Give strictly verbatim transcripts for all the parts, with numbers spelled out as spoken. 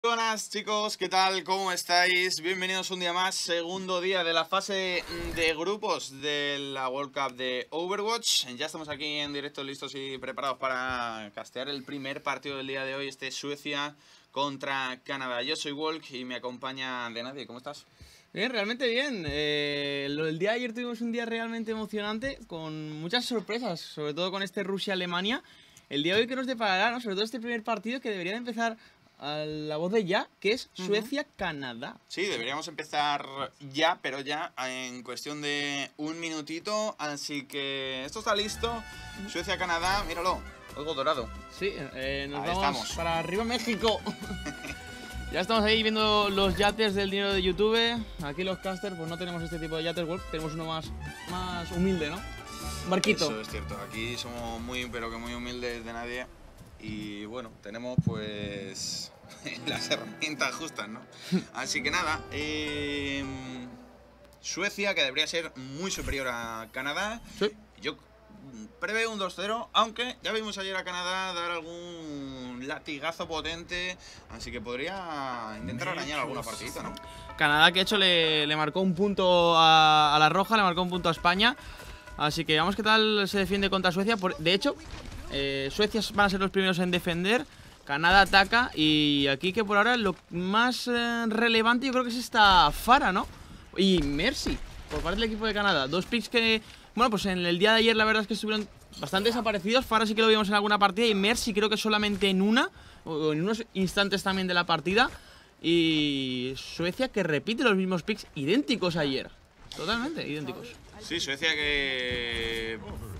Buenas chicos, ¿qué tal? ¿Cómo estáis? Bienvenidos un día más, segundo día de la fase de grupos de la World Cup de Overwatch. Ya estamos aquí en directo, listos y preparados para castear el primer partido del día de hoy, este Suecia contra Canadá. Yo soy Walk y me acompaña de nadie. ¿Cómo estás? Bien, realmente bien. Eh, lo del día de ayer tuvimos un día realmente emocionante, con muchas sorpresas, sobre todo con este Rusia-Alemania. El día de hoy que nos deparará, ¿no? Sobre todo este primer partido que debería de empezar a la voz de ya, que es Suecia-Canadá. Sí, deberíamos empezar ya, pero ya en cuestión de un minutito. Así que esto está listo. Suecia-Canadá, míralo, algo dorado. Sí, eh, nos Ahí vamos estamos. para arriba México. Ya estamos ahí viendo los yates del dinero de YouTube. Aquí los casters, pues no tenemos este tipo de yates, Wolf. Tenemos uno más, más humilde, ¿no? Un barquito. Eso es cierto, aquí somos muy, pero que muy humildes de nadie. Y bueno, tenemos pues las herramientas justas, ¿no? Así que nada, eh, Suecia, que debería ser muy superior a Canadá. Sí. Yo preveo un dos cero, aunque ya vimos ayer a Canadá dar algún latigazo potente, así que podría intentar arañar alguna partidita, ¿no? Canadá, que de hecho le, le marcó un punto a, a la roja, le marcó un punto a España. Así que vamos qué tal se defiende contra Suecia. Por, de hecho, eh, Suecia van a ser los primeros en defender. Canadá ataca y aquí que por ahora lo más eh, relevante yo creo que es esta Pharah, ¿no? Y Mercy, por parte del equipo de Canadá. Dos picks que, bueno, pues en el día de ayer la verdad es que estuvieron bastante desaparecidos. Pharah sí que lo vimos en alguna partida y Mercy creo que solamente en una, o en unos instantes también de la partida. Y Suecia que repite los mismos picks idénticos ayer. Totalmente idénticos. Sí, Suecia que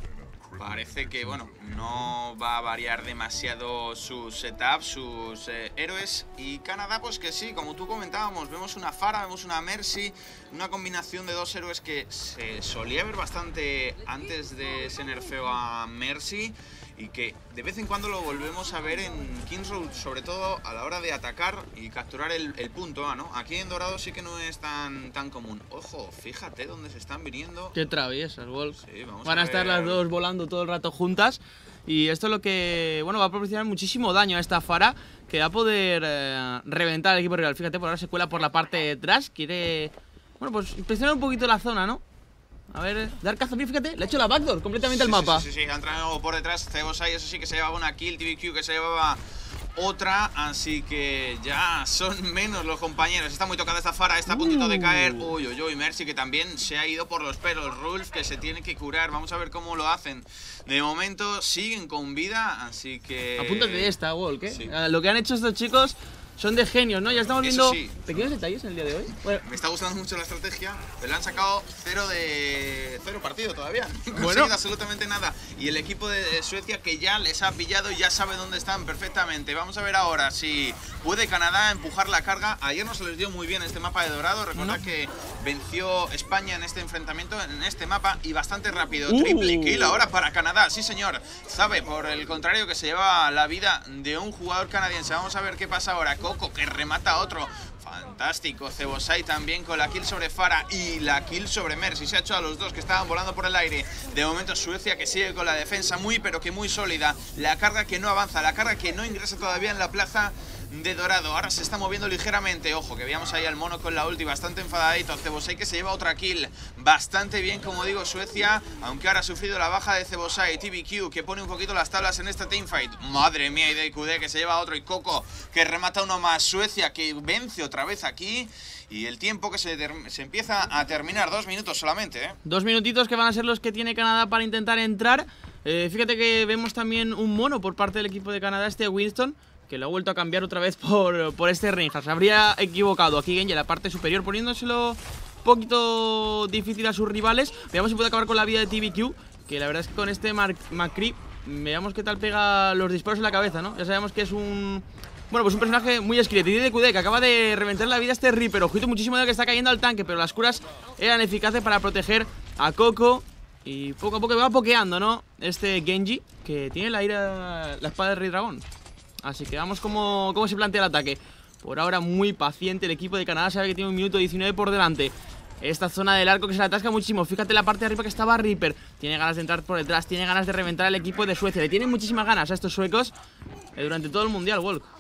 parece que, bueno, no va a variar demasiado su setup, sus eh, héroes. Y Canadá, pues que sí, como tú comentábamos, vemos una Pharah, vemos una Mercy, una combinación de dos héroes que se solía ver bastante antes de ese nerfeo a Mercy y que de vez en cuando lo volvemos a ver en Kings Road, sobre todo a la hora de atacar y capturar el, el punto A, ¿no? Aquí en Dorado sí que no es tan, tan común. Ojo, fíjate dónde se están viniendo. Qué traviesas, Wolf. Sí, vamos Van a, a estar ver. las dos volando todo el rato juntas. Y esto es lo que, bueno, va a proporcionar muchísimo daño a esta Pharah, que va a poder eh, reventar al equipo rival. Fíjate, por ahora se cuela por la parte de atrás. Quiere, bueno, pues inspeccionar un poquito la zona, ¿no? A ver, dar caza, fíjate, le ha hecho la backdoor completamente Sí, al sí, mapa. Sí, sí, sí, ha entrado por detrás Cebosai, eso sí que se llevaba una kill, T V Q que se llevaba otra, así que ya son menos los compañeros. Está muy tocada esta Pharah, está a puntito de caer. Uy, uy, uy, Mercy que también se ha ido por los pelos. Rulf que se tiene que curar, vamos a ver cómo lo hacen. De momento siguen con vida, así que... Apúntate de esta, Wolf, ¿eh? Sí. Uh, lo que han hecho estos chicos son de genios, ¿no? Ya estamos Eso viendo sí. pequeños detalles en el día de hoy. Bueno, Me está gustando mucho la estrategia, pero le han sacado cero de cero partido todavía. No han Bueno. conseguido absolutamente nada. Y el equipo de Suecia que ya les ha pillado y ya sabe dónde están perfectamente. Vamos a ver ahora si puede Canadá empujar la carga. Ayer no se les dio muy bien este mapa de Dorado. Recordad No. que venció España en este enfrentamiento, en este mapa, y bastante rápido. Uh. Triple kill ahora para Canadá. Sí, señor. Sabe, por el contrario, que se lleva la vida de un jugador canadiense. Vamos a ver qué pasa ahora. Coco que remata a otro. Fantástico, Cebosai también con la kill sobre Pharah y la kill sobre Mercy. Se ha hecho a los dos que estaban volando por el aire. De momento Suecia que sigue con la defensa muy pero que muy sólida. La carga que no avanza, la carga que no ingresa todavía en la plaza de Dorado. Ahora se está moviendo ligeramente. Ojo, que veamos ahí al mono con la ulti bastante enfadadito. Cebosai que se lleva otra kill. Bastante bien, como digo, Suecia. Aunque ahora ha sufrido la baja de Cebosai. T V Q que pone un poquito las tablas en esta teamfight. Madre mía, y D Q D que se lleva otro. Y Coco que remata uno más. Suecia que vence otra vez aquí. Y el tiempo que se, se empieza a terminar. Dos minutos solamente, ¿eh? dos minutitos que van a ser los que tiene Canadá para intentar entrar. Eh, fíjate que vemos también un mono por parte del equipo de Canadá, este Winston, que lo ha vuelto a cambiar otra vez por, por este Reinhardt. Se habría equivocado aquí Genji en la parte superior, poniéndoselo un poquito difícil a sus rivales. Veamos si puede acabar con la vida de T V Q, que la verdad es que con este McCree, veamos qué tal pega los disparos en la cabeza, ¿no? Ya sabemos que es un... Bueno, pues un personaje muy skilled. Y D Q D que acaba de reventar la vida a este Reaper. Ojito muchísimo de que está cayendo al tanque, pero las curas eran eficaces para proteger a Coco. Y poco a poco va pokeando, ¿no? Este Genji, que tiene la ira, la espada de Rey Dragón. Así que vamos cómo, cómo se plantea el ataque. Por ahora muy paciente el equipo de Canadá. Sabe que tiene un minuto diecinueve por delante. Esta zona del arco que se le atasca muchísimo. Fíjate la parte de arriba que estaba Reaper. Tiene ganas de entrar por detrás. Tiene ganas de reventar al equipo de Suecia. Le tienen muchísimas ganas a estos suecos eh, durante todo el mundial, Walk. La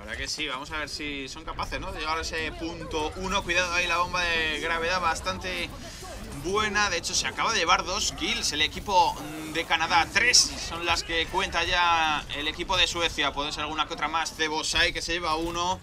verdad que sí, vamos a ver si son capaces, ¿no?, de llegar a ese punto uno. Cuidado ahí, la bomba de gravedad bastante buena. De hecho, se acaba de llevar dos kills el equipo de Canadá. Tres son las que cuenta ya el equipo de Suecia. Puede ser alguna que otra más. Cebosai, que se lleva uno.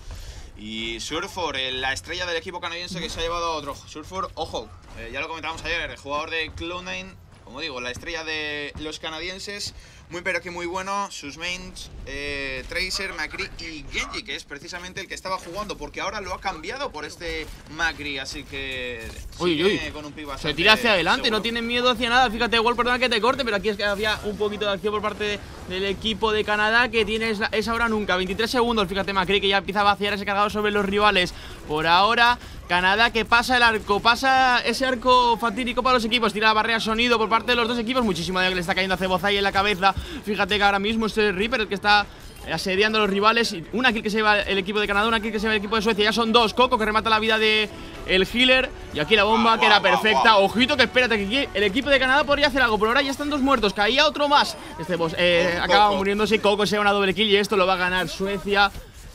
Y Surfor, la estrella del equipo canadiense, que se ha llevado a otro. Surfor, ojo, eh, ya lo comentábamos ayer, el jugador de Cloud nine, como digo, la estrella de los canadienses. Muy pero que muy bueno. Sus mains, eh, Tracer, McCree y Genji, que es precisamente el que estaba jugando, porque ahora lo ha cambiado por este McCree. Así que uy, uy. Con un pick se tira hacia adelante, seguro. No tiene miedo hacia nada. Fíjate, Wall, perdona que te corte, pero aquí es que había un poquito de acción por parte del equipo de Canadá, que tiene esa, esa ahora nunca. veintitrés segundos, fíjate, McCree, que ya empieza a vaciar ese cargado sobre los rivales. Por ahora, Canadá que pasa el arco, pasa ese arco fatídico para los equipos. Tira la barrera sonido por parte de los dos equipos. Muchísimo daño que le está cayendo a Cebosai en la cabeza. Fíjate que ahora mismo es el Reaper el que está asediando a los rivales. Una kill que se lleva el equipo de Canadá, una kill que se lleva el equipo de Suecia. Ya son dos. Coco, que remata la vida de el healer. Y aquí la bomba, que era perfecta. Ojito, que espérate, que aquí el equipo de Canadá podría hacer algo. Por ahora ya están dos muertos. Caía otro más. Este boss eh, acaba muriéndose. Coco se lleva una doble kill y esto lo va a ganar Suecia.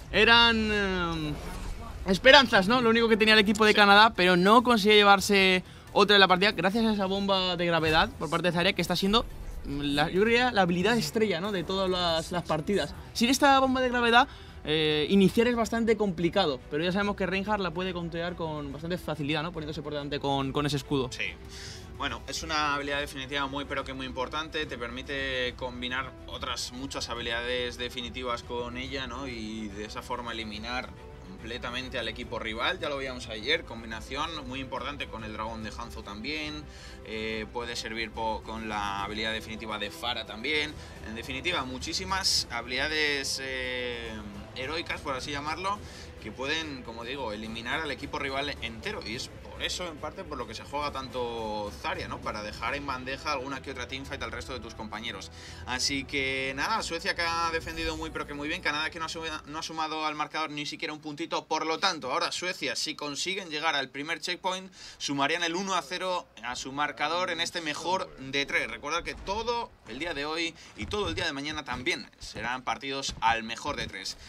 Eran eh, esperanzas, ¿no? Lo único que tenía el equipo de Canadá, pero no consigue llevarse otra de la partida gracias a esa bomba de gravedad por parte de Zarya, que está siendo la, yo diría la habilidad estrella, ¿no?, de todas las, las partidas. Sin esta bomba de gravedad, eh, iniciar es bastante complicado, pero ya sabemos que Reinhardt la puede contear con bastante facilidad, ¿no?, poniéndose por delante con, con ese escudo. Sí. Bueno, es una habilidad definitiva muy pero que muy importante. Te permite combinar otras muchas habilidades definitivas con ella, ¿no?, y de esa forma eliminar completamente al equipo rival. Ya lo veíamos ayer, combinación muy importante con el dragón de Hanzo también. Eh, puede servir con la habilidad definitiva de Pharah también. En definitiva, muchísimas habilidades eh, heroicas, por así llamarlo, que pueden, como digo, eliminar al equipo rival entero. Y es por eso, en parte, por lo que se juega tanto Zarya, ¿no?, para dejar en bandeja alguna que otra teamfight al resto de tus compañeros. Así que nada, Suecia, que ha defendido muy pero que muy bien. Canadá, que no ha, sumado, no ha sumado al marcador ni siquiera un puntito. Por lo tanto, ahora Suecia, si consiguen llegar al primer checkpoint, sumarían el uno a cero a su marcador en este mejor de tres. Recordad que todo el día de hoy y todo el día de mañana también serán partidos al mejor de tres.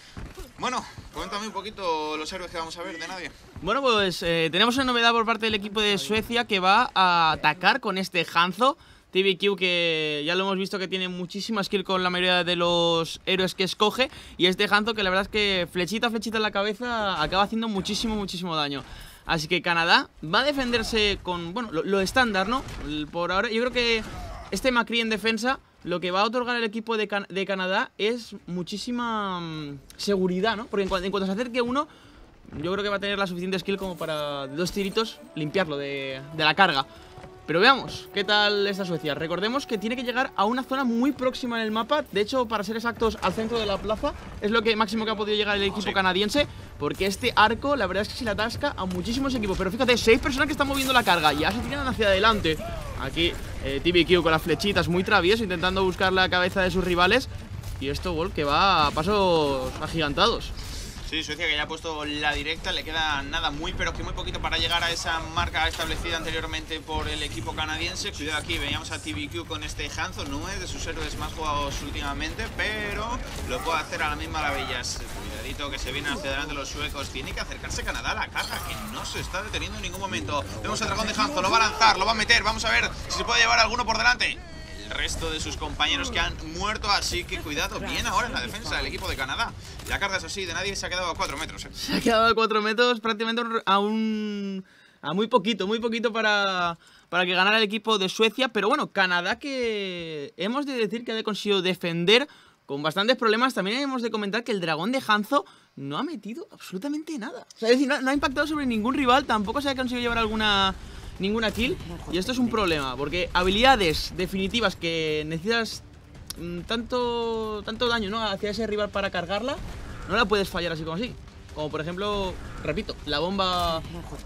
Bueno, cuéntame un poquito los héroes que vamos a ver de nadie. Bueno, pues eh, tenemos una novedad por parte del equipo de Suecia, que va a atacar con este Hanzo. T B Q, que ya lo hemos visto que tiene muchísima skill con la mayoría de los héroes que escoge. Y este Hanzo, que la verdad es que flechita a flechita en la cabeza acaba haciendo muchísimo, muchísimo daño. Así que Canadá va a defenderse con, bueno, lo, lo estándar, ¿no? Por ahora, yo creo que este McCree en defensa, lo que va a otorgar el equipo de, Can de Canadá es muchísima um, seguridad, ¿no? Porque en, cu en cuanto se acerque uno, yo creo que va a tener la suficiente skill como para dos tiritos limpiarlo de, de la carga. Pero veamos qué tal esta Suecia. Recordemos que tiene que llegar a una zona muy próxima en el mapa. De hecho, para ser exactos, al centro de la plaza. Es lo que máximo que ha podido llegar el equipo sí. canadiense. Porque este arco, la verdad es que se le atasca a muchísimos equipos. Pero fíjate, seis personas que están moviendo la carga. Ya se tiran hacia adelante. Aquí eh, T B Q con las flechitas, muy travieso, intentando buscar la cabeza de sus rivales. Y esto, Wolf, que va a pasos agigantados. Sí, Suecia, que ya ha puesto la directa, le queda nada, muy pero que muy poquito para llegar a esa marca establecida anteriormente por el equipo canadiense. Cuidado, aquí veíamos a T B Q con este Hanzo, no es de sus héroes más jugados últimamente, pero lo puede hacer a la misma maravillas. Cuidadito, que se vienen hacia adelante los suecos. Tiene que acercarse Canadá a la carga, que no se está deteniendo en ningún momento. Vemos el dragón de Hanzo, lo va a lanzar, lo va a meter, vamos a ver si se puede llevar alguno por delante. El resto de sus compañeros que han muerto, así que cuidado, bien ahora en la defensa del equipo de Canadá. La carga es así, de nadie, se ha quedado a cuatro metros. ¿eh? Se ha quedado a cuatro metros, prácticamente a un... a muy poquito, muy poquito para, para que ganara el equipo de Suecia. Pero bueno, Canadá, que hemos de decir que ha conseguido defender con bastantes problemas. También hemos de comentar que el dragón de Hanzo no ha metido absolutamente nada. O sea, es decir, no, no ha impactado sobre ningún rival, tampoco se ha conseguido llevar alguna... ninguna kill, y esto es un problema, porque habilidades definitivas que necesitas mmm, tanto, tanto daño, ¿no?, hacia ese rival para cargarla, no la puedes fallar así como así. Como por ejemplo, repito, la bomba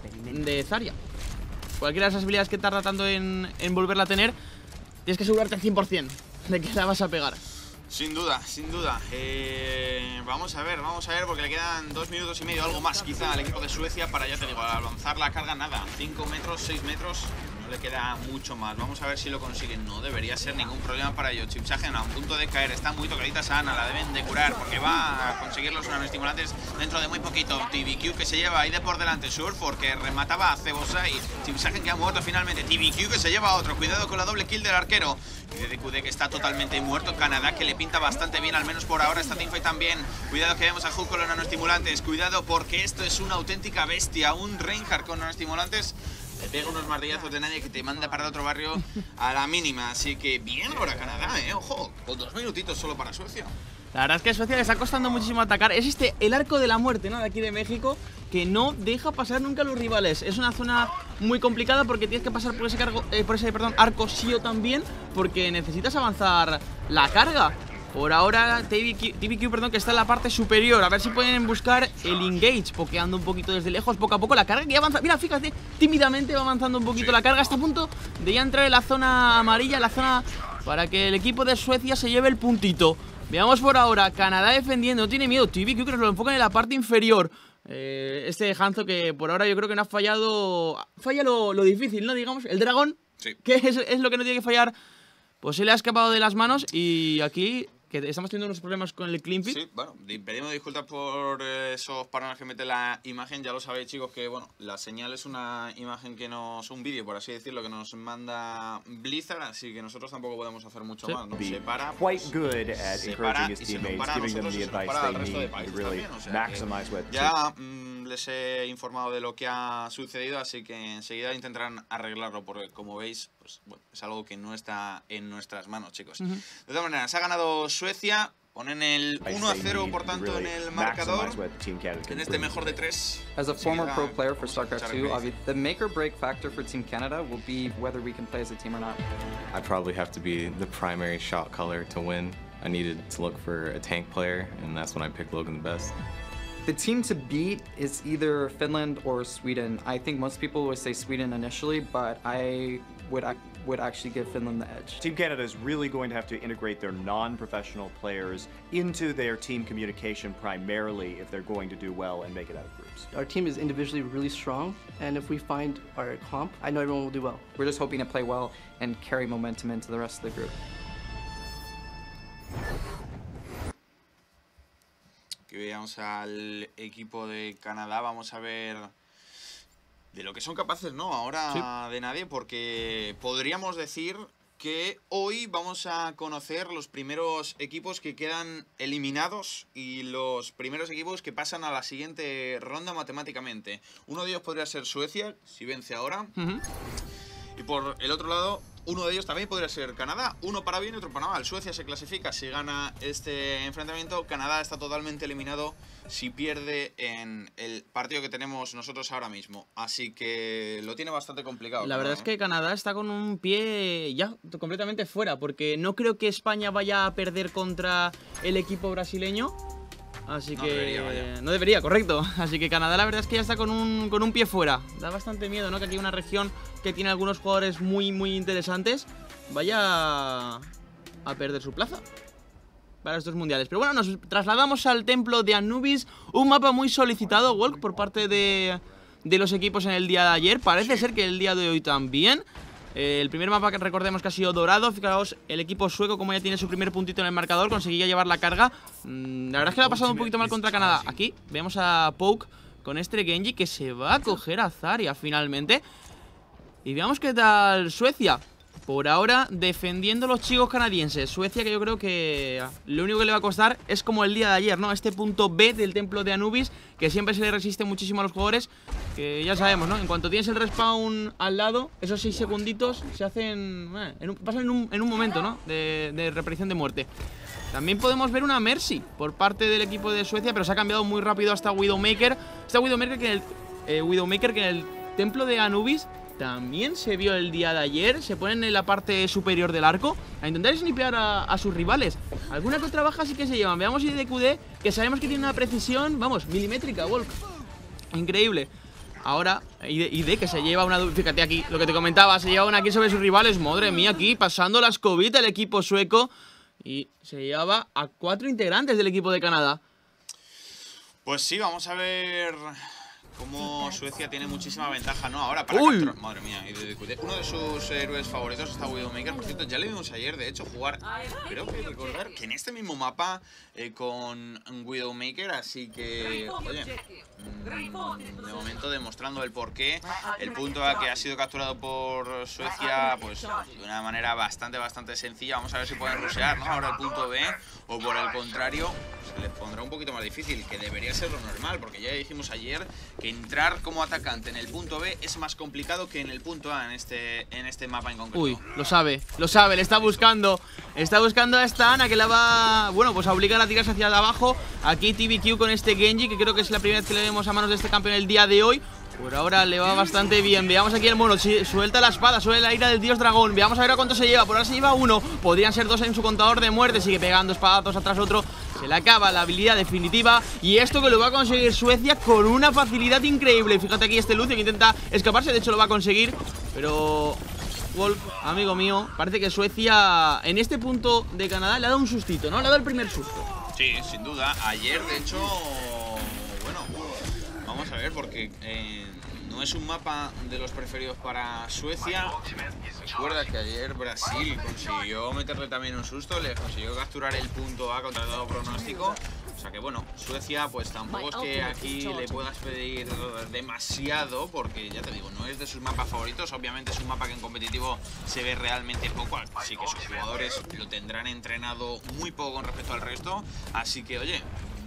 de Zarya. Cualquiera de esas habilidades que tarda tanto en, en volverla a tener, tienes que asegurarte al cien por cien de que la vas a pegar. Sin duda, sin duda. Eh, vamos a ver, vamos a ver, porque le quedan dos minutos y medio, algo más quizá al equipo de Suecia para, ya te digo, al lanzar la carga, nada. cinco metros, seis metros, no le queda mucho más. Vamos a ver si lo consiguen. No debería ser ningún problema para ellos. Chipsagen a un punto de caer. Está muy tocadita Sana. La deben de curar porque va a conseguir los nanoestimulantes dentro de muy poquito. T V Q que se lleva ahí de por delante. Surf porque remataba a Cebosai. Chipsagen que ha muerto finalmente. T V Q que se lleva a otro. Cuidado con la doble kill del arquero. Y de D Q D que está totalmente muerto. Canadá que le pinta bastante bien, al menos por ahora. Está Teamfight también. Cuidado que vemos a Hulk con los nanoestimulantes. Cuidado porque esto es una auténtica bestia. Un Reinhardt con nanoestimulantes le pega unos martillazos de nadie que te manda para otro barrio a la mínima. Así que bien ahora Canadá, eh. Ojo, con dos minutitos solo para Suecia. La verdad es que a Suecia le está costando muchísimo atacar. Es este, el arco de la muerte, ¿no? De aquí de México, que no deja pasar nunca a los rivales. Es una zona muy complicada porque tienes que pasar por ese, cargo, eh, por ese perdón, arco sí o también, porque necesitas avanzar la carga. Por ahora, T V Q, perdón, que está en la parte superior. A ver si pueden buscar el engage, pokeando un poquito desde lejos, poco a poco la carga que ya avanza. Mira, fíjate, tímidamente va avanzando un poquito sí. la carga hasta el punto de ya entrar en la zona amarilla, la zona para que el equipo de Suecia se lleve el puntito. Veamos por ahora, Canadá defendiendo, no tiene miedo. T V Q que nos lo enfocan en la parte inferior. Eh, este Hanzo que por ahora yo creo que no ha fallado. Falla lo, lo difícil, ¿no? Digamos, el dragón, sí. que es, es lo que no tiene que fallar. Pues se le ha escapado de las manos y aquí que estamos teniendo unos problemas con el Clean Pit. Sí, bueno, pedimos disculpas por esos parones que mete la imagen. Ya lo sabéis, chicos, que bueno, la señal es una imagen que nos... un vídeo, por así decirlo, que nos manda Blizzard, así que nosotros tampoco podemos hacer mucho sí. más, ¿no? Se para, pues, quite good at se encouraging para, his y se teammates, giving them the advice they need to really también, o sea, maximize what... Ya mmm, les he informado de lo que ha sucedido, así que enseguida intentarán arreglarlo, porque como veis, pues bueno, es algo que no está en nuestras manos, chicos. Uh-huh. De todas maneras, ha ganado Suecia. Ponen el uno a cero, por tanto, en el marcador, en este mejor de tres. As a former pro player for StarCraft two, the make or break factor for Team Canada will be whether we can play as a team or not. I'd probably have to be the primary shot caller to win. I needed to look for a tank player, and that's when I picked Logan the best. The team to beat is either Finland or Sweden. I think most people would say Sweden initially, but I would would actually give Finland the edge. Team Canada is really going to have to integrate their non-professional players into their team communication primarily if they're going to do well and make it out of groups. Our team is individually really strong, and if we find our comp, I know everyone will do well. We're just hoping to play well and carry momentum into the rest of the group. Aquí veamos al equipo de Canadá, vamos a ver de lo que son capaces, ¿no? Ahora sí. de nadie, porque podríamos decir que hoy vamos a conocer los primeros equipos que quedan eliminados y los primeros equipos que pasan a la siguiente ronda matemáticamente. Uno de ellos podría ser Suecia, si vence ahora. Uh-huh. Y por el otro lado, uno de ellos también podría ser Canadá. Uno para bien y otro para mal. Suecia se clasifica si gana este enfrentamiento. Canadá está totalmente eliminado si pierde en el partido que tenemos nosotros ahora mismo. Así que lo tiene bastante complicado. La verdad ¿no? es que Canadá está con un pie ya completamente fuera, porque no creo que España vaya a perder contra el equipo brasileño. Así no que debería, no debería, correcto. Así que Canadá la verdad es que ya está con un, con un pie fuera. Da bastante miedo, ¿no? Que aquí una región que tiene algunos jugadores muy, muy interesantes vaya a perder su plaza para estos mundiales. Pero bueno, nos trasladamos al templo de Anubis. Un mapa muy solicitado, Walk, por parte de, de los equipos en el día de ayer. Parece ser que el día de hoy también. Eh, el primer mapa que recordemos que ha sido dorado. Fijaos, el equipo sueco, como ya tiene su primer puntito en el marcador, conseguía llevar la carga. Mm, la verdad es que lo ha pasado un poquito mal contra Canadá. Aquí vemos a Poke con este Genji que se va a coger a Zarya finalmente. Y veamos qué tal Suecia. Por ahora, defendiendo los chicos canadienses. Suecia, que yo creo que lo único que le va a costar es como el día de ayer, ¿no? Este punto B del templo de Anubis, que siempre se le resiste muchísimo a los jugadores. Que ya sabemos, ¿no? En cuanto tienes el respawn al lado, esos seis segunditos se hacen... Eh, en un, pasan en un, en un momento, ¿no? De, de repetición de muerte. También podemos ver una Mercy por parte del equipo de Suecia, pero se ha cambiado muy rápido hasta Widowmaker. Esta Widowmaker que en el, eh, Widowmaker que en el templo de Anubis también se vio el día de ayer. Se ponen en la parte superior del arco a intentar snipear a, a sus rivales. Alguna que otra baja sí que se llevan. Veamos I D Q D, que sabemos que tiene una precisión, vamos, milimétrica, Wolf. Increíble. Ahora, I D que se lleva una... Fíjate aquí, lo que te comentaba, se lleva una aquí sobre sus rivales. Madre mía, aquí pasando la escobita el equipo sueco. Y se lleva a cuatro integrantes del equipo de Canadá. Pues sí, vamos a ver Como Suecia tiene muchísima ventaja, ¿no? Ahora para Uy. capturar... Madre mía, y de, de, uno de sus héroes favoritos está Widowmaker. Por cierto, ya le vimos ayer, de hecho, jugar. Creo que recordar que en este mismo mapa eh, con Widowmaker. Así que, oye, mmm, de momento demostrando el porqué. El punto A que ha sido capturado por Suecia, pues de una manera bastante, bastante sencilla. Vamos a ver si pueden rushear, ¿no? Ahora el punto B, o por el contrario, se les pondrá un poquito más difícil, que debería ser lo normal, porque ya dijimos ayer que entrar como atacante en el punto B es más complicado que en el punto A en este, en este mapa en concreto. Uy, lo sabe, lo sabe, le está buscando. Está buscando a esta Ana que la va, bueno, pues a obligar a tirarse hacia abajo. Aquí T V Q con este Genji, que creo que es la primera vez que le vemos a manos de este campeón el día de hoy. Por ahora le va bastante bien. Veamos aquí el mono, suelta la espada, suelta la ira del dios dragón. Veamos a ver a cuánto se lleva. Por ahora se lleva uno, podrían ser dos en su contador de muerte. Sigue pegando espadazos atrás otro. Se le acaba la habilidad definitiva. Y esto que lo va a conseguir Suecia con una facilidad increíble. Fíjate aquí este Lucio que intenta escaparse, de hecho lo va a conseguir. Pero... Wolf, amigo mío, parece que Suecia en este punto de Canadá le ha dado un sustito, ¿no? Le ha dado el primer susto. Sí, sin duda. Ayer, de hecho, bueno, vamos a ver, porque eh, no es un mapa de los preferidos para Suecia. Recuerda que ayer Brasil consiguió meterle también un susto, le consiguió capturar el punto A contra el dado pronóstico. O sea que bueno, Suecia pues tampoco es que aquí le puedas pedir demasiado, porque ya te digo, no es de sus mapas favoritos. Obviamente es un mapa que en competitivo se ve realmente poco, así que sus jugadores lo tendrán entrenado muy poco con respecto al resto. Así que oye,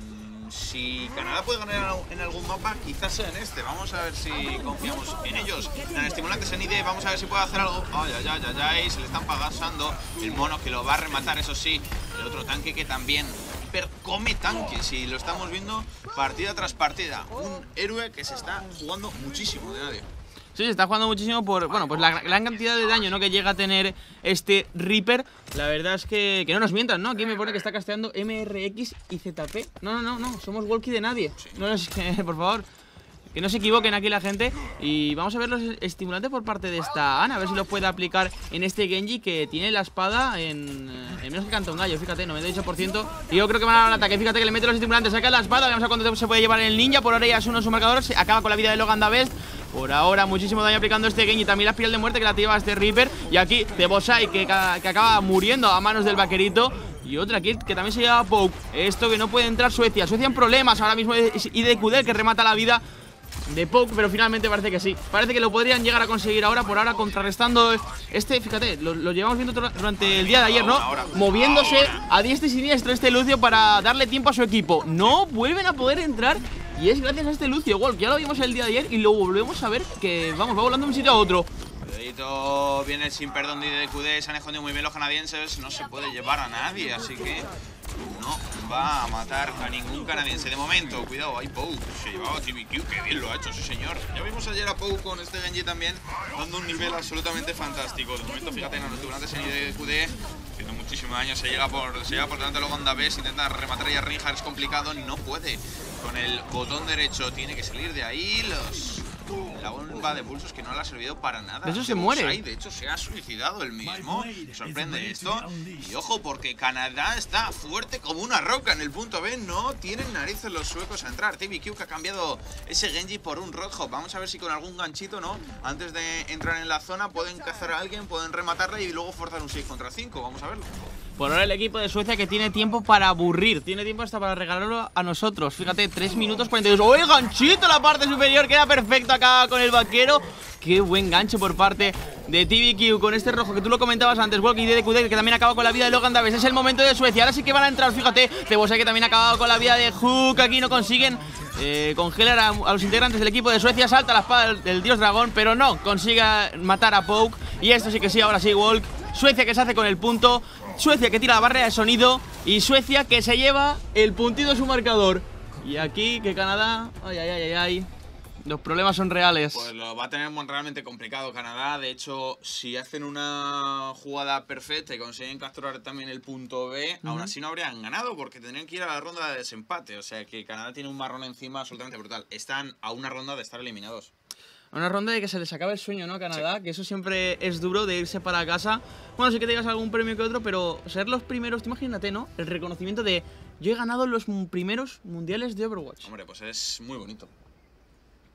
si Canadá puede ganar en algún mapa, quizás sea en este. Vamos a ver si confiamos en ellos. En estimulantes en I D, vamos a ver si puede hacer algo. Ay, ay, ay, ay, ay, se le están pasando. El mono que lo va a rematar, eso sí. El otro tanque que también come tanques, y lo estamos viendo partida tras partida. Un héroe que se está jugando muchísimo de nadie. Sí, se está jugando muchísimo por, bueno, pues la gran cantidad de daño, ¿no?, que llega a tener este Reaper. La verdad es que, que no nos mientan, ¿no? Aquí me pone que está casteando M R X y Z P. No, no, no, no, somos walkie de nadie. No, es que, por favor, que no se equivoquen aquí la gente. Y vamos a ver los estimulantes por parte de esta Ana, a ver si los puede aplicar en este Genji, que tiene la espada en, en menos que canta un gallo. Fíjate, noventa y ocho por ciento. Y yo creo que van a dar el ataque. Fíjate que le mete los estimulantes, saca la espada. Vamos a ver cuánto se puede llevar el ninja. Por ahora ya es uno de sus marcadores. Se acaba con la vida de Logan Davest. Por ahora muchísimo daño aplicando este Genji. También la espiral de muerte que la lleva este Reaper. Y aquí Tebosai que, que acaba muriendo a manos del vaquerito. Y otra kill que también se lleva a Poke. Esto que no puede entrar Suecia. Suecia en problemas ahora mismo. Y de Q D que remata la vida de Poke, pero finalmente parece que sí. Parece que lo podrían llegar a conseguir ahora. Por ahora contrarrestando este, fíjate, lo, lo llevamos viendo durante el día de ayer, ¿no? Moviéndose a diestra y siniestra este Lucio para darle tiempo a su equipo. No vuelven a poder entrar. Y es gracias a este Lucio Wolf, que ya lo vimos el día de ayer y lo volvemos a ver, que vamos, va volando de un sitio a otro. Cuidadito, viene sin perdón de I D Q D, se han escondido muy bien los canadienses, no se puede llevar a nadie, así que no va a matar a ningún canadiense de momento. Cuidado, hay Pou, se llevaba a T V Q, que bien lo ha hecho, sí señor. Ya vimos ayer a Pou con este Genji también, dando un nivel absolutamente fantástico. De momento, fíjate, en los estimulantes en I D Q D, haciendo muchísimo daño, se llega por, se llega por delante de Logan Davest, intenta rematar a Reinhardt, es complicado, no puede. Con el botón derecho tiene que salir de ahí. Los... La bomba de pulsos que no le ha servido para nada. De eso se muere. Bosai, de hecho, se ha suicidado él mismo. Sorprende esto. Y ojo, porque Canadá está fuerte como una roca en el punto B. No tienen narices los suecos a entrar. T V Q que ha cambiado ese Genji por un Roadhog. Vamos a ver si con algún ganchito, ¿no? Antes de entrar en la zona pueden cazar a alguien, pueden rematarle y luego forzar un seis contra cinco. Vamos a verlo. Por ahora el equipo de Suecia que tiene tiempo para aburrir. Tiene tiempo hasta para regalarlo a nosotros. Fíjate, tres minutos cuarenta y dos. ¡Oh, el ganchito! La parte superior queda perfecto acá con el vaquero. Qué buen gancho por parte de T V Q con este rojo que tú lo comentabas antes. Walkie de D Q D que también acaba con la vida de Logan Davest. Es el momento de Suecia. Ahora sí que van a entrar, fíjate. Tebosai que también ha acabado con la vida de Hook. Aquí no consiguen eh, congelar a, a los integrantes del equipo de Suecia. Salta la espada del, del dios dragón, pero no consigue matar a Poke. Y esto sí que sí, ahora sí, Walk. Suecia que se hace con el punto. Suecia que tira la barrera de sonido. Y Suecia que se lleva el puntito de su marcador. Y aquí que Canadá, ay, ay, ay, ay, ay, los problemas son reales. Pues lo va a tener realmente complicado Canadá. De hecho, si hacen una jugada perfecta y consiguen capturar también el punto B, uh-huh, aún así no habrían ganado, porque tendrían que ir a la ronda de desempate. O sea que Canadá tiene un marrón encima absolutamente brutal. Están a una ronda de estar eliminados. Una ronda de que se les acabe el sueño, ¿no? A Canadá, sí, que eso siempre es duro de irse para casa. Bueno, sí que te digas algún premio que otro, pero ser los primeros, imagínate, ¿no? El reconocimiento de yo he ganado los primeros mundiales de Overwatch. Hombre, pues es muy bonito.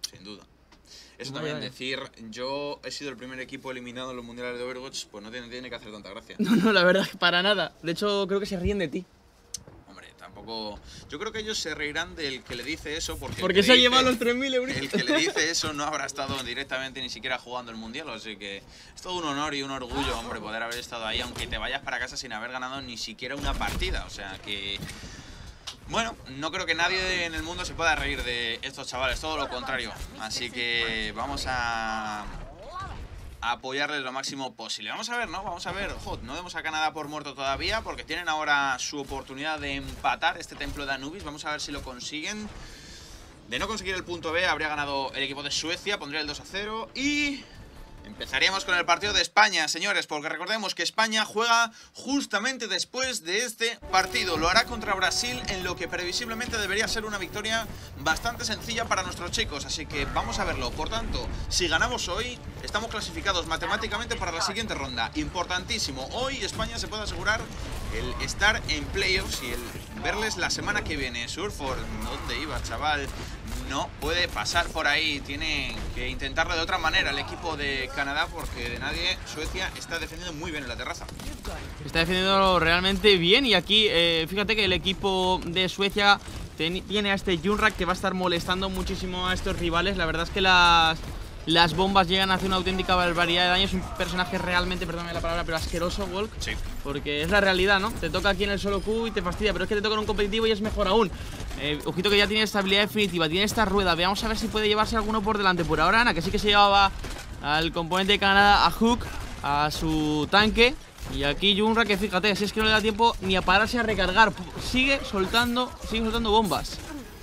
Sin duda. Eso Vaya, también, vaya. decir, yo he sido el primer equipo eliminado en los mundiales de Overwatch, pues no tiene, tiene que hacer tanta gracia. No, no, la verdad, para nada. De hecho, creo que se ríen de ti. Hombre, tampoco... Yo creo que ellos se reirán del que le dice eso porque... el Porque que se ha le llevado dice- los tres mil euros. El que le dice eso no habrá estado directamente ni siquiera jugando el mundial, así que es todo un honor y un orgullo, hombre, poder haber estado ahí, aunque te vayas para casa sin haber ganado ni siquiera una partida, o sea que... Bueno, no creo que nadie en el mundo se pueda reír de estos chavales, todo lo contrario, así que vamos a... a apoyarles lo máximo posible. Vamos a ver, ¿no? Vamos a ver, ojo, no demos a Canadá por muerto todavía, porque tienen ahora su oportunidad de empatar este templo de Anubis, vamos a ver si lo consiguen. De no conseguir el punto B, habría ganado el equipo de Suecia, pondría el dos a cero y... empezaríamos con el partido de España, señores, porque recordemos que España juega justamente después de este partido. Lo hará contra Brasil en lo que previsiblemente debería ser una victoria bastante sencilla para nuestros chicos, así que vamos a verlo. Por tanto, si ganamos hoy, estamos clasificados matemáticamente para la siguiente ronda. Importantísimo, hoy España se puede asegurar el estar en playoffs y el verles la semana que viene. Surford, ¿dónde iba, chaval? No puede pasar por ahí, tiene que intentarlo de otra manera el equipo de Canadá, porque de nadie Suecia está defendiendo muy bien en la terraza. Está defendiendo realmente bien y aquí, eh, fíjate que el equipo de Suecia tiene a este Junrak que va a estar molestando muchísimo a estos rivales. La verdad es que las, las bombas llegan a hacer una auténtica barbaridad de daño. Es un personaje realmente, perdóname la palabra, pero asqueroso, Walk. Sí. Porque es la realidad, ¿no? Te toca aquí en el solo Q y te fastidia, pero es que te toca en un competitivo y es mejor aún. Eh, ojito que ya tiene estabilidad definitiva, tiene esta rueda. Veamos a ver si puede llevarse alguno por delante. Por ahora, Ana, que sí que se llevaba al componente de Canadá, a Hook, a su tanque. Y aquí Junra, que fíjate, si es que no le da tiempo ni a pararse a recargar. Sigue soltando, sigue soltando bombas.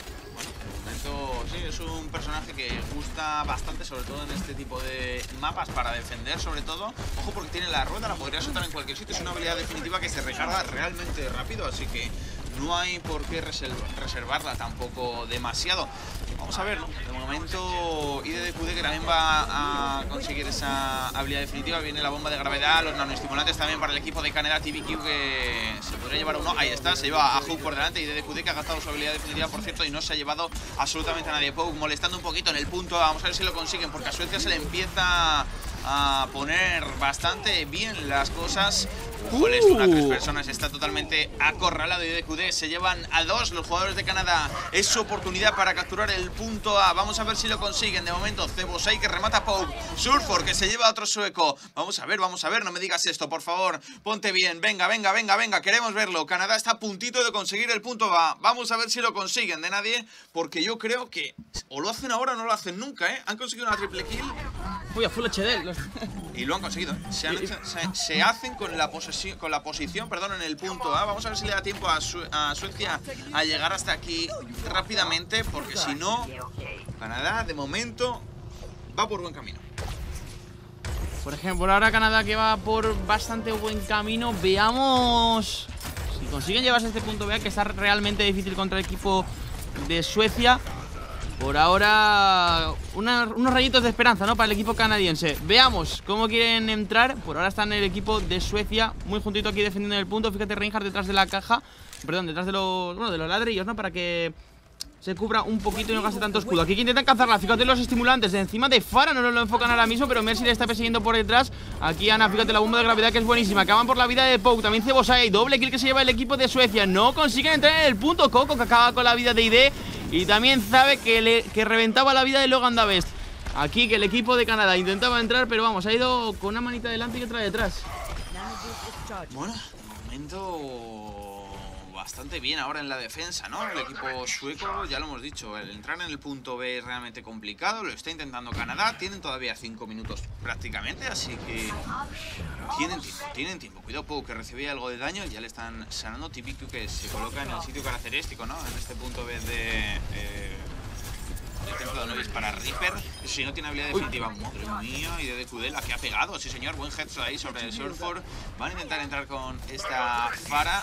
Momento, sí, es un personaje que gusta bastante, sobre todo en este tipo de mapas, para defender sobre todo. Ojo, porque tiene la rueda, la podría soltar en cualquier sitio. Es una habilidad definitiva que se recarga realmente rápido, así que no hay por qué reservarla tampoco demasiado. Vamos a ver, ¿no? De momento I D D Q D, que también va a conseguir esa habilidad definitiva. Viene la bomba de gravedad, los nanoestimulantes también para el equipo de Canadá. T V Q, que se podría llevar uno. Ahí está, se lleva a Hook por delante. I D D Q D, que ha gastado su habilidad definitiva, por cierto, y no se ha llevado absolutamente a nadie. Poke molestando un poquito en el punto. Vamos a ver si lo consiguen, porque a Suecia se le empieza a poner bastante bien las cosas. ¿Cuál es? Una tres personas, está totalmente acorralado. I D D Q D se llevan a dos los jugadores de Canadá. Es su oportunidad para capturar el punto A. Vamos a ver si lo consiguen. De momento, Cebosai, que remata a Poke. Surford, que se lleva a otro sueco. Vamos a ver, vamos a ver. No me digas esto, por favor. Ponte bien. Venga, venga, venga, venga. Queremos verlo. Canadá está a puntito de conseguir el punto A. Vamos a ver si lo consiguen. De nadie, porque yo creo que o lo hacen ahora o no lo hacen nunca, ¿eh? Han conseguido una triple kill. Uy, a Full H D. Los... Y lo han conseguido. Se, han hecho, se, se hacen con la posesión, con la posición, perdón, en el punto A. Vamos a ver si le da tiempo a, Su a Suecia a llegar hasta aquí rápidamente, porque si no, Canadá de momento va por buen camino. Por ejemplo, ahora Canadá, que va por bastante buen camino. Veamos si consiguen llevarse este punto B, que está realmente difícil contra el equipo de Suecia. Por ahora, una, unos rayitos de esperanza, ¿no? Para el equipo canadiense. Veamos cómo quieren entrar. Por ahora están en el equipo de Suecia, muy juntito aquí defendiendo el punto. Fíjate, Reinhardt detrás de la caja, perdón, detrás de los, bueno, de los ladrillos, ¿no? Para que se cubra un poquito y no gaste tanto escudo. Aquí intentan cazarla, fíjate los estimulantes de encima de Fara, no lo enfocan ahora mismo, pero Mercy le está persiguiendo por detrás. Aquí Ana, fíjate la bomba de gravedad, que es buenísima. Acaban por la vida de Poke, también Cebosai, doble kill que se lleva el equipo de Suecia. No consiguen entrar en el punto. Coco, que acaba con la vida de I D, y también sabe que, le, que reventaba la vida de Logan Davest. Aquí que el equipo de Canadá intentaba entrar, pero vamos, ha ido con una manita delante y otra detrás. Bueno, de momento bastante bien ahora en la defensa, ¿no? El equipo sueco, ya lo hemos dicho, el entrar en el punto B es realmente complicado, lo está intentando Canadá, tienen todavía cinco minutos prácticamente, así que tienen tiempo, tienen tiempo. Cuidado, Poke, que recibía algo de daño, ya le están sanando. T V Q, que se coloca en el sitio característico, ¿no? En este punto B de... Eh, el templo de Anubis para Reaper. Si no tiene habilidad definitiva, madre mía, y de D Q D la que ha pegado, sí señor, buen headshot ahí sobre el Surford. Van a intentar entrar con esta Fara.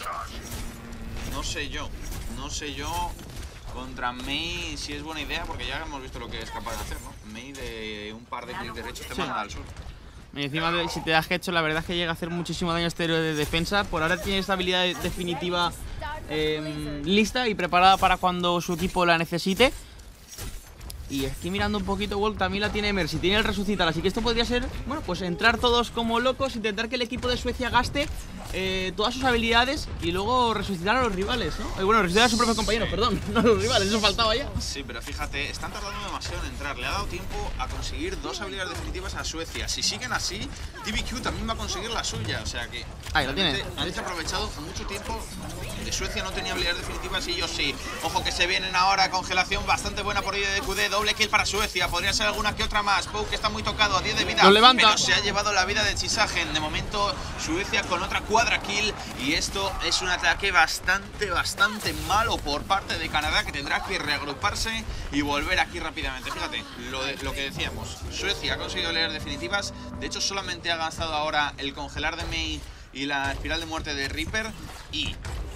No sé yo, no sé yo contra Mei si es buena idea, porque ya hemos visto lo que es capaz de hacer, ¿no? Mei de un par de clics derechos te manda al sur. Y encima, de, si te das hecho, la verdad es que llega a hacer muchísimo daño a este héroe de defensa. Por ahora tiene esta habilidad definitiva eh, lista y preparada para cuando su equipo la necesite. Y aquí mirando un poquito, Wolf también la tiene Mercy, tiene el resucitar, así que esto podría ser, bueno, pues entrar todos como locos, intentar que el equipo de Suecia gaste eh, todas sus habilidades y luego resucitar a los rivales, ¿no? Eh, bueno, resucitar a sus propios compañeros, perdón, no a los rivales, eso faltaba ya. Sí, pero fíjate, están tardando demasiado en entrar, le ha dado tiempo a conseguir dos habilidades definitivas a Suecia. Si siguen así, T V Q también va a conseguir la suya, o sea que ahí lo tiene. Han aprovechado mucho tiempo. De Suecia no tenía habilidades definitivas y ellos sí. Ojo que se vienen ahora, congelación bastante buena por I D Q D, doble kill para Suecia, podría ser alguna que otra más. Poke está muy tocado, a diez de vida, lo levanta. Pero se ha llevado la vida de Chisagen. De momento Suecia con otra cuadra kill y esto es un ataque bastante, bastante malo por parte de Canadá, que tendrá que reagruparse y volver aquí rápidamente. Fíjate, lo, de, lo que decíamos, Suecia ha conseguido habilidades definitivas, de hecho solamente ha gastado ahora el congelar de Mei y la espiral de muerte de Reaper, y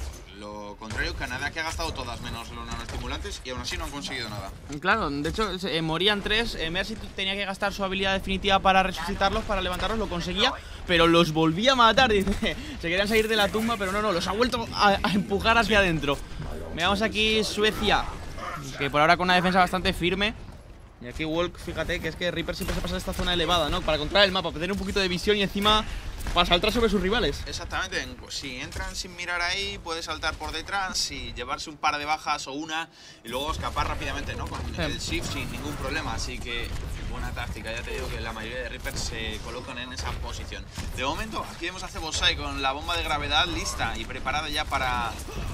lo contrario, Canadá, que ha gastado todas menos los nanoestimulantes y aún así no han conseguido nada. Claro, de hecho eh, morían tres, eh, Mercy tenía que gastar su habilidad definitiva para resucitarlos, para levantarlos, lo conseguía, pero los volvía a matar, dice, se querían salir de la tumba, pero no, no, los ha vuelto a, a empujar hacia adentro. Veamos aquí Suecia, que por ahora con una defensa bastante firme. Y aquí Walk, fíjate que es que Reaper siempre se pasa esta zona elevada, ¿no? Para controlar el mapa, para tener un poquito de visión y encima para saltar sobre sus rivales. Exactamente, si entran sin mirar ahí, puede saltar por detrás y llevarse un par de bajas o una y luego escapar rápidamente, ¿no? Con el shift sin ningún problema, así que buena táctica. Ya te digo que la mayoría de Reapers se colocan en esa posición. De momento, aquí vemos a Cebosai con la bomba de gravedad lista y preparada ya para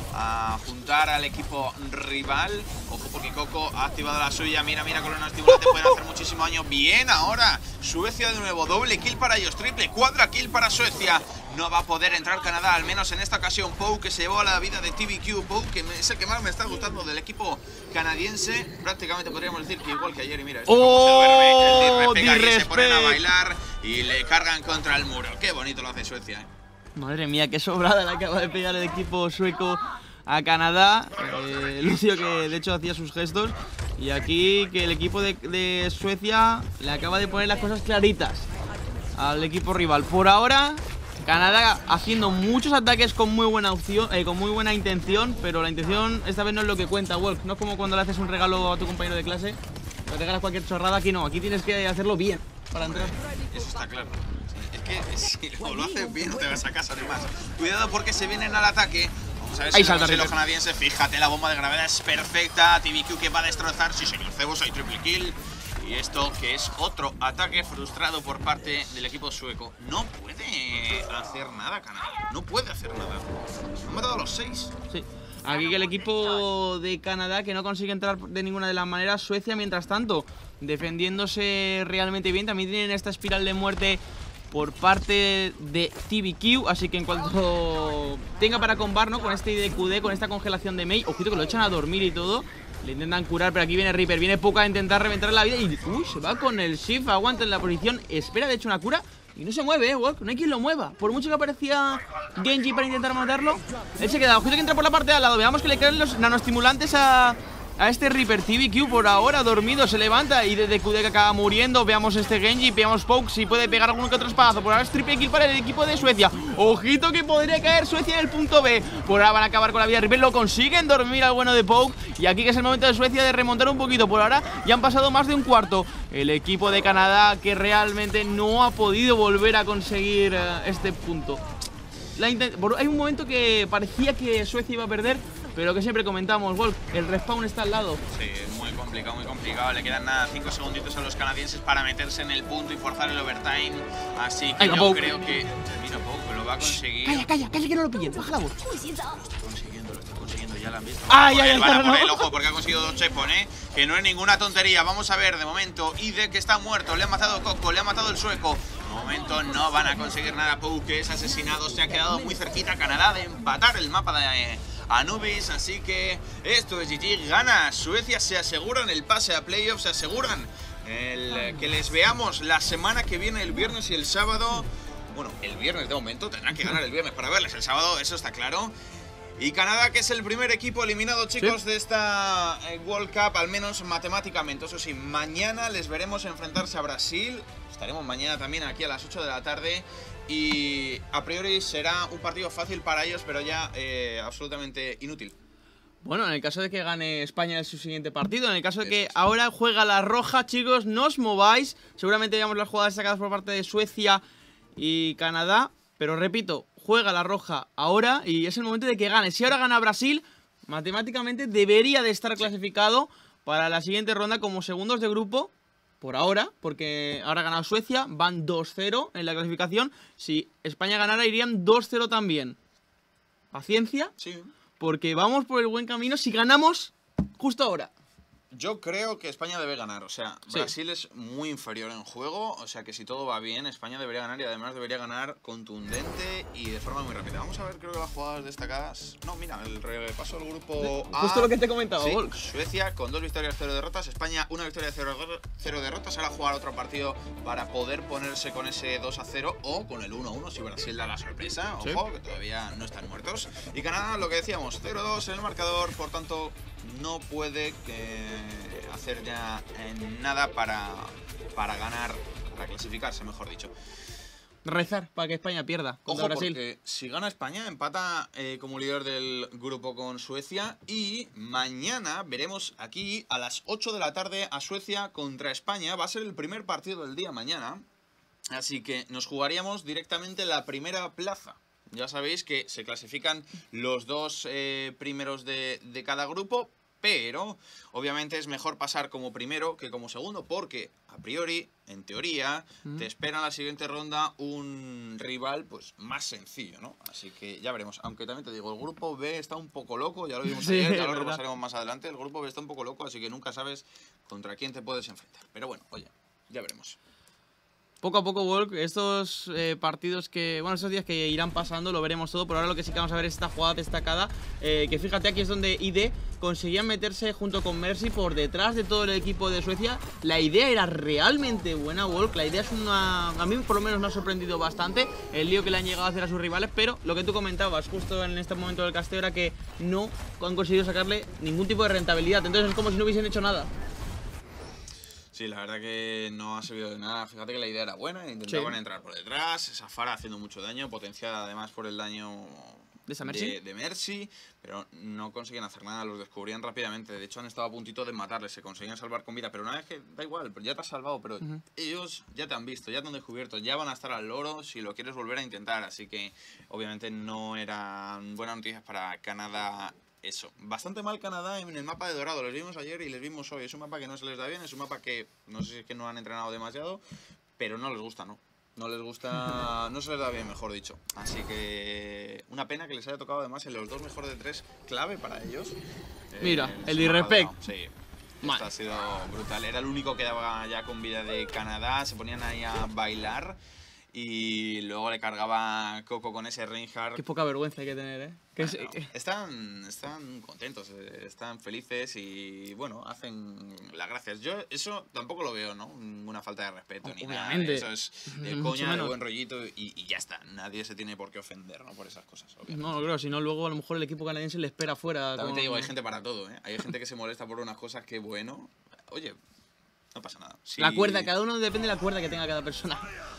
a juntar al equipo rival. Ojo porque Coco ha activado la suya. Mira, mira, con los estimulante pueden hacer muchísimo daño. Bien, ahora Suecia de nuevo, doble kill para ellos, triple, cuadra kill para Suecia. No va a poder entrar Canadá, al menos en esta ocasión. Pou, que se llevó a la vida de T V Q. Pou, que es el que más me está gustando del equipo canadiense. Prácticamente podríamos decir que igual que ayer. Y mira, esto oh, se duerme, el pega y se ponen a disrespect. bailar y le cargan contra el muro. Qué bonito lo hace Suecia, ¿eh? Madre mía, qué sobrada le acaba de pegar el equipo sueco a Canadá. eh, Lucio, que de hecho hacía sus gestos. Y aquí que el equipo de, de Suecia le acaba de poner las cosas claritas al equipo rival. Por ahora, Canadá haciendo muchos ataques con muy buena opción, eh, con muy buena intención, pero la intención esta vez no es lo que cuenta, Wolf. No es como cuando le haces un regalo a tu compañero de clase, te regalas cualquier chorrada. Aquí no, aquí tienes que hacerlo bien para entrar. Eso está claro. Es que si lo, lo haces bien no te vas a casa ni más. Cuidado porque se vienen al ataque. Vamos a ver Ahí si salta los canadienses. Fíjate, la bomba de gravedad es perfecta. T V Q que va a destrozar. Sí, señor Cebos, hay triple kill. Y esto que es otro ataque frustrado por parte del equipo sueco. No puede hacer nada, Canadá. No puede hacer nada. Han matado a los seis. Sí. Aquí que el equipo de Canadá que no consigue entrar de ninguna de las maneras. Suecia, mientras tanto, defendiéndose realmente bien. También tienen esta espiral de muerte por parte de T V Q, así que en cuanto tenga para combar, ¿no? Con este I D Q D, con esta congelación de Mei, ojito que lo echan a dormir y todo, le intentan curar, pero aquí viene Reaper, viene Poca a intentar reventar la vida y uy, se va con el shift, aguanta en la posición, espera de hecho una cura y no se mueve, eh, Walk, no hay quien lo mueva. Por mucho que aparecía Genji para intentar matarlo, él se queda, ojito que entra por la parte de al lado, veamos que le caen los nanoestimulantes a... a este Reaper. T V Q por ahora dormido, se levanta y desde Q D que acaba muriendo. Veamos este Genji, veamos Poke si puede pegar algún que otro espadazo. Por ahora es triple kill para el equipo de Suecia. Ojito que podría caer Suecia en el punto B. Por ahora van a acabar con la vida de Reaper, lo consiguen dormir al bueno de Poke. Y aquí que es el momento de Suecia de remontar un poquito. Por ahora ya han pasado más de un cuarto. El equipo de Canadá que realmente no ha podido volver a conseguir uh, este punto. La Hay un momento que parecía que Suecia iba a perder, pero que siempre comentamos, Wolf, el respawn está al lado. Sí, muy complicado, muy complicado. Le quedan nada, cinco segunditos a los canadienses para meterse en el punto y forzar el overtime. Así que Ay, yo Poke. creo que... Mira, Poke lo va a conseguir. Calla, calla, calla que no lo pillen, baja la voz. Lo está consiguiendo, lo está consiguiendo, ya lo han visto. Ay, Por ay, él, ay, van a claro, por no. el ojo porque ha conseguido dos checkpoints, ¿eh? Que no es ninguna tontería. Vamos a ver, de momento, I D que está muerto, le ha matado Coco, le ha matado el sueco. De momento no van a conseguir nada. Poke, que es asesinado, se ha quedado muy cerquita Canadá de empatar el mapa de eh, Anubis. Así que esto es G G, gana Suecia, se aseguran el pase a playoffs, se aseguran el, eh, que les veamos la semana que viene, el viernes y el sábado. Bueno, el viernes de momento, tendrán que ganar el viernes para verles el sábado, eso está claro. Y Canadá, que es el primer equipo eliminado, chicos, ¿sí?, de esta eh, World Cup, al menos matemáticamente. Eso sí, mañana les veremos enfrentarse a Brasil. Estaremos mañana también aquí a las ocho de la tarde. Y a priori será un partido fácil para ellos, pero ya eh, absolutamente inútil. Bueno, en el caso de que gane España en su siguiente partido, en el caso de que Eso es. ahora juega la roja, chicos, no os mováis. Seguramente veamos las jugadas sacadas por parte de Suecia y Canadá, pero repito, juega la roja ahora y es el momento de que gane. Si ahora gana Brasil, matemáticamente debería de estar clasificado para la siguiente ronda como segundos de grupo, por ahora, porque ahora ha ganado Suecia, van dos cero en la clasificación. Si España ganara, irían dos cero también. Paciencia, Sí. porque vamos por el buen camino si ganamos justo ahora. Yo creo que España debe ganar, o sea, Sí. Brasil es muy inferior en juego, o sea que si todo va bien, España debería ganar y además debería ganar contundente y de forma muy rápida. Vamos a ver, creo que las jugadas destacadas... No, mira, el repaso del grupo A... Justo lo que te he comentado, Sí, Volk. Suecia con dos victorias, cero derrotas, España una victoria, cero, cero derrotas, ahora jugar otro partido para poder ponerse con ese dos a cero o con el uno a uno si Brasil da la sorpresa, ojo, Sí. que todavía no están muertos. Y Canadá, lo que decíamos, cero dos en el marcador, por tanto no puede que hacer ya eh, nada para, para ganar, para clasificarse, mejor dicho. Rezar para que España pierda contra Ojo, Brasil. porque si gana España, empata eh, como líder del grupo con Suecia. Y mañana veremos aquí a las ocho de la tarde a Suecia contra España. Va a ser el primer partido del día mañana. Así que nos jugaríamos directamente la primera plaza. Ya sabéis que se clasifican los dos eh, primeros de, de cada grupo. Pero, obviamente, es mejor pasar como primero que como segundo, porque, a priori, en teoría, Mm. te espera en la siguiente ronda un rival, pues, más sencillo, ¿no? Así que ya veremos. Aunque también te digo, el grupo B está un poco loco, ya lo vimos Sí, ayer, es ya lo verdad. repasaremos más adelante. El grupo B está un poco loco, así que nunca sabes contra quién te puedes enfrentar. Pero bueno, oye, ya veremos. Poco a poco, Volk, estos eh, partidos que, bueno, estos días que irán pasando, lo veremos todo. Por ahora lo que sí que vamos a ver es esta jugada destacada, eh, que fíjate, aquí es donde I D conseguían meterse junto con Mercy por detrás de todo el equipo de Suecia. La idea era realmente buena, Volk, la idea es una... A mí por lo menos me ha sorprendido bastante el lío que le han llegado a hacer a sus rivales, pero lo que tú comentabas justo en este momento del casteo era que no han conseguido sacarle ningún tipo de rentabilidad. Entonces es como si no hubiesen hecho nada. Sí, la verdad que no ha servido de nada. Fíjate que la idea era buena, intentaban Sí. entrar por detrás, esa Fara haciendo mucho daño, potenciada además por el daño ¿De esa Mercy? de, de Mercy, pero no conseguían hacer nada, los descubrían rápidamente. De hecho, han estado a puntito de matarles, se conseguían salvar con vida, pero una vez que, da igual, pero ya te has salvado, pero Ujú. ellos ya te han visto, ya te han descubierto, ya van a estar al loro si lo quieres volver a intentar, así que obviamente no eran buenas noticias para Canadá. Eso, bastante mal Canadá en el mapa de dorado, les vimos ayer y les vimos hoy. Es un mapa que no se les da bien, es un mapa que no sé si es que no han entrenado demasiado, pero no les gusta, ¿no? No les gusta, no se les da bien, mejor dicho. Así que una pena que les haya tocado además en los dos mejores de tres, clave para ellos. Mira, Eh, el ese mapa disrespect. dorado. Sí. Mal. Esto ha sido brutal. Era el único que daba ya con vida de Canadá. Se ponían ahí a bailar. Y luego le cargaba Coco con ese Reinhardt. Qué poca vergüenza hay que tener, ¿eh? Que es- Bueno, están, están contentos, eh, están felices y bueno, hacen las gracias. Yo eso tampoco lo veo, ¿no? Una falta de respeto ni Obviamente. nada. Eso es de Mucho coña, de menos. buen rollito y, y ya está. Nadie se tiene por qué ofender, ¿no? Por esas cosas, obviamente. No, no creo, si no luego a lo mejor el equipo canadiense le espera fuera. También con- te digo, hay gente para todo, ¿eh? Hay gente que se molesta por unas cosas que, bueno, oye, no pasa nada. Si- La cuerda, cada uno depende de la cuerda que tenga cada persona.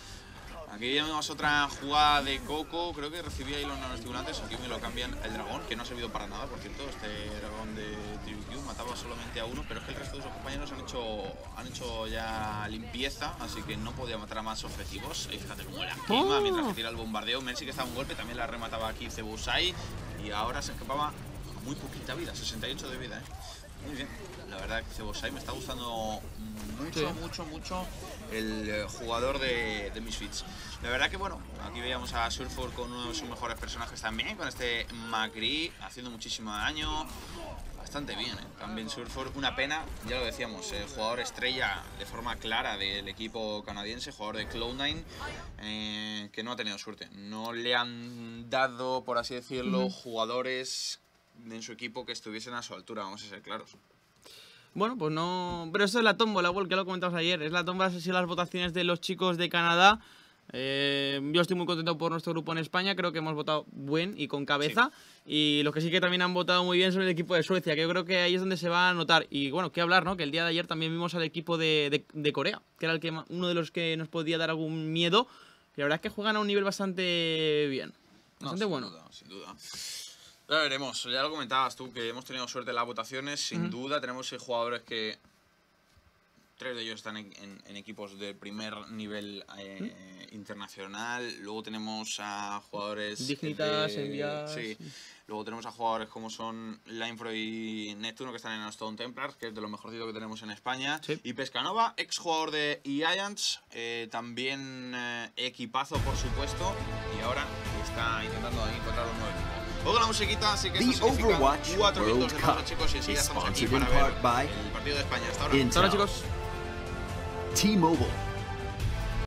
Aquí vemos otra jugada de Coco, creo que recibía ahí los nanosestimulantes, aquí me lo cambian el dragón, que no ha servido para nada, por cierto, este dragón de T V Q mataba solamente a uno, pero es que el resto de sus compañeros han hecho, han hecho ya limpieza, así que no podía matar a más objetivos. Y fíjate cómo la quema Oh. mientras que tira el bombardeo. Mercy que estaba un golpe, también la remataba aquí Cebusai, y ahora se escapaba con muy poquita vida, sesenta y ocho de vida, ¿eh? Muy bien, la verdad que Cebosai me está gustando mucho, Sí. mucho, mucho el eh, jugador de, de Misfits. La verdad que bueno, aquí veíamos a Surford con uno de sus mejores personajes también, con este Macri haciendo muchísimo daño. Bastante bien, ¿eh? También Surford, una pena, ya lo decíamos, eh, jugador estrella de forma clara del equipo canadiense, jugador de Cloud nine, eh, que no ha tenido suerte. No le han dado, por así decirlo, jugadores en su equipo que estuviesen a su altura, vamos a ser claros. Bueno, pues no. Pero esto es la tómbola, Vol, que lo comentamos ayer. Es la tómbola, han sido las votaciones de los chicos de Canadá. Eh, yo estoy muy contento por nuestro grupo en España. Creo que hemos votado buen y con cabeza. Y los que sí que también han votado muy bien son el equipo de Suecia, que yo creo que ahí es donde se va a notar. Y bueno, qué hablar, ¿no? Que el día de ayer también vimos al equipo de, de, de Corea, que era el que ma- uno de los que nos podía dar algún miedo. Y la verdad es que juegan a un nivel bastante bien. No, Bastante sin bueno. duda, sin duda. Ya veremos, ya lo comentabas tú, que hemos tenido suerte en las votaciones, sin Ujú. duda. Tenemos seis jugadores que. Tres de ellos están en, en- en equipos de primer nivel eh, internacional. Luego tenemos a jugadores. Dignitas, de- Envias. Sí. Luego tenemos a jugadores como son Linefro y Neptuno, que están en Stone Templars, que es de lo mejorcito que tenemos en España. Sí. Y Pescanova, ex jugador de Giants, eh, también eh, equipazo, por supuesto. Y ahora está intentando ahí encontrar un nuevo equipo. Luego la musiquita, así que The esto significa Overwatch cuatro World minutos de pausa, Cup chicos, y enseguida is estamos aquí sponsored para in ver part by el partido de España. Hasta ahora. Intel. Hasta ahora, chicos. T-Mobile,